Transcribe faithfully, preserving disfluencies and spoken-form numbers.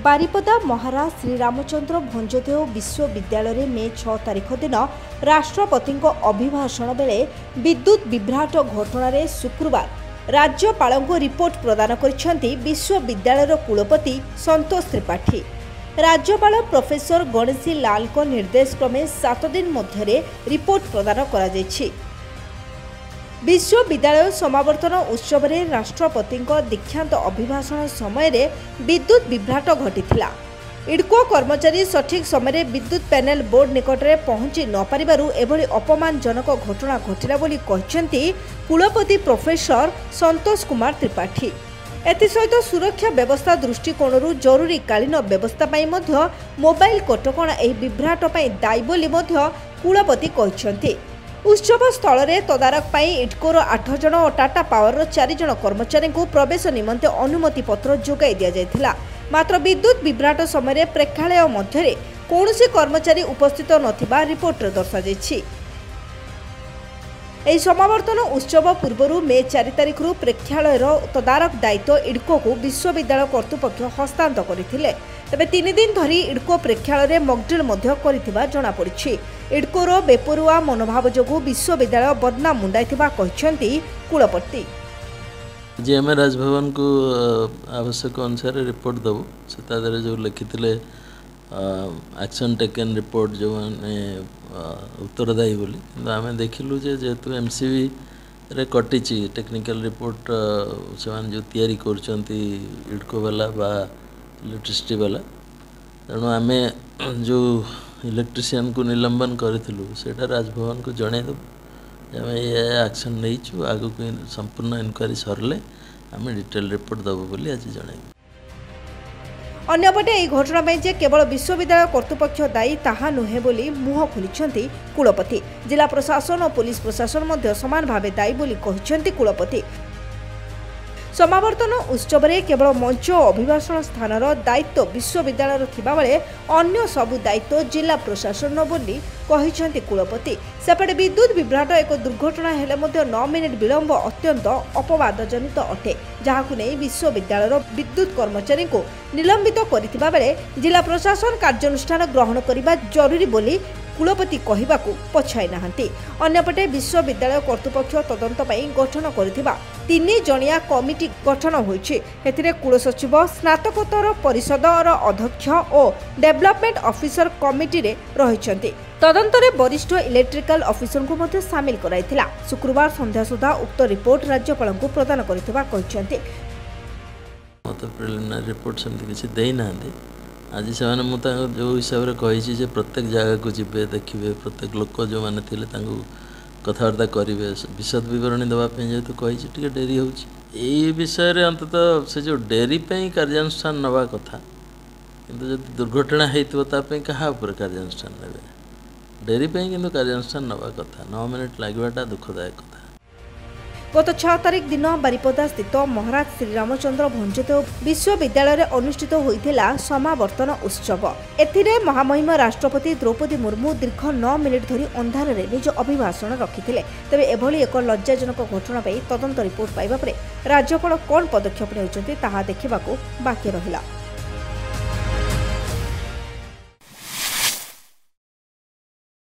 बारिपदा महाराज श्रीरामचंद्र भंजदेव विश्वविद्यालय मे छह तारिख दिन राष्ट्रपति अभिभाषण बेले विद्युत विभ्राट घटन शुक्रवार राज्यपाल को रिपोर्ट प्रदान करिसेंती विश्वविद्यालय कुलपति संतोष त्रिपाठी। राज्यपाल प्रोफेसर गणेशी लाल को निर्देश क्रमे सात दिन मध्य रिपोर्ट प्रदान करा जायछि। विश्वविद्यालय समावर्तन उत्सव में राष्ट्रपति दीक्षांत अभिभाषण समय विद्युत विभ्राट घटीथिला। इडको कर्मचारी सठिक समय विद्युत पैनल बोर्ड निकट में पहुंची न पारिबारु एभली अपमानजनक घटना घटिला बोली कहिसेंती कुलपति प्रोफेसर संतोष कुमार त्रिपाठी। एसहित सुरक्षा व्यवस्था दृष्टिकोण जरूरी कालीन व्यवस्था पाई मध्य मोबाइल कटकणा एही विभ्राट पाई दायी बोली मध्य कुलपति कहिसेंती। उत्सव स्थल में तदारक पाई इटकोर आठ जन और टाटा पावर चार जन कर्मचारी को प्रवेश निमंते अनुमति पत्र जोगाई दिया जायथिला। मात्र विद्युत विभ्राट समय प्रेक्षालय मध्य कौनसी कर्मचारी उपस्थित नथिबा रिपोर्ट दर्शा जायछि। एही समावर्तन उत्सव पूर्व मे चार तारिख प्रेक्षालयर तदारक दायित्व इडको को विश्वविद्यालय कर्तृपक्ष हस्तांतर करथिले। तेबे तीन दिन धरी इडको प्रेक्षालय मॉकड्रिल मध्य करिथिबा जणा पड़िछि। इडकोर बेपरुआ मनोभाव जोगु विश्वविद्यालय बदनाम मुंडाइथिबा कहिसेंती कुलपति। जी आम राजभवन को आवश्यक अनुसार रिपोर्ट दबु से जो लिखिले एक्शन टेकन रिपोर्ट जो मैंने उत्तरदायी बोली कि आम देखिलु जेहेतु एमसीबी रे कटी टेक्निकल रिपोर्ट से जो तैयारी करछंती इडको वाला बा इलेक्ट्रिसिटी वाला तेणु आम जो इलेक्ट्रिशियन को निलंबन करूँ से राजभवन को जनईदेव आम ये एक्शन नहीं आगु संपूर्ण इनक्वारी सरले आम डिटेल रिपोर्ट दबु बोली आज जनईदेव। अन्यपटे यह घटना में जे केवल विश्वविद्यालय कर्तृपक्ष दायी ताहा नुहे बोली मुह खोलिछंती कुलपति। जिला प्रशासन और पुलिस प्रशासन मध्य समान भावे दायी बोली कहिछंती कुलपति। समावर्तन उत्सव में केवल मंच और अभिभाषण स्थानर दायित्व विश्वविद्यालय थिबा बेले अन्य सबु दायित्व जिला प्रशासन बोली कहिछंती कुलपति। सेपटे विद्युत विभ्राट एक दुर्घटना हेले मध्य नौ मिनिट विलंब अत्यंत अपवादजनित अटे, जहाकु नहीं विश्वविद्यालय विद्युत कर्मचारी को निलंबित करिथिबा बेले जिला प्रशासन कार्यानुष्ठान ग्रहण करबा जरूरी बोली कुलपति कहवाकू पछाई नाहांती। अन्यपटे विश्वविद्यालय कर्तृपक्ष तदंत पई गठन करिथिबा तीन जणिया कमिटी गठन होईछि। एथिरे कुलसचिव स्नातकोत्तर परिषदर अध्यक्ष और डेवलपमेंट ऑफिसर कमिटी रे रहिछंती। तदंतरे वरिष्ठ इलेक्ट्रिकल ऑफिसर को मध्य शामिल कराइथिला। शुक्रवार संध्या सुधा उक्त रिपोर्ट राज्यपाल को प्रदान करिथिबा कहिछंती। मत प्रिलिमिनरी रिपोर्ट सेमति किछि देई नांदी। आज से जो हिसाब से कही प्रत्येक जगह को जीवे देखिए प्रत्येक लोक जो मैंने थे कथबार्ता करेंगे विशद बरणी देवाई जेहतु कही डेरी हो विषय अंततः से जो डेरी कार्यानुष्ठान नवा कथा किंतु जब दुर्घटना होता क्या कार्यानुष्ठान ने डेरी किंतु कार्यानुष्ठान नवा कथा नौ मिनिट लगवाटा दुखदायक कथा। गत छह तारिख दिन बारिपदा स्थित महाराज श्रीरामचंद्र भंजदेव विश्वविद्यालय अनुष्ठित होइथिला समावर्तन उत्सव। एथिरे महामहिम राष्ट्रपति द्रौपदी मुर्मू दीर्घ नौ मिनिट धरी अंधार रे निज अभिभाषण रखिथिले। तेबे एभली एक लज्जाजनक घटना पे तदंत रिपोर्ट पाइबा परे राज्यपाल कोन पदक्षेप नेउछंती ताहा देखिबाकू बाकी रहिला।